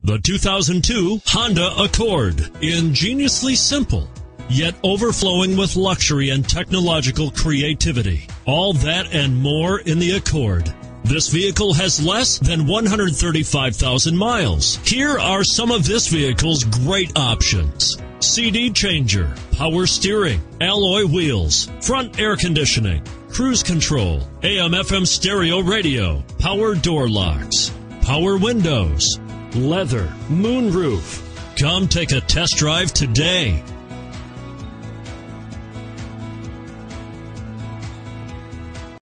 The 2002 Honda Accord. Ingeniously simple, yet overflowing with luxury and technological creativity. All that and more in the Accord. This vehicle has less than 135,000 miles. Here are some of this vehicle's great options: CD changer, power steering, alloy wheels, front air conditioning, cruise control, AM/FM stereo radio, power door locks, power windows, leather, moonroof. Come take a test drive today.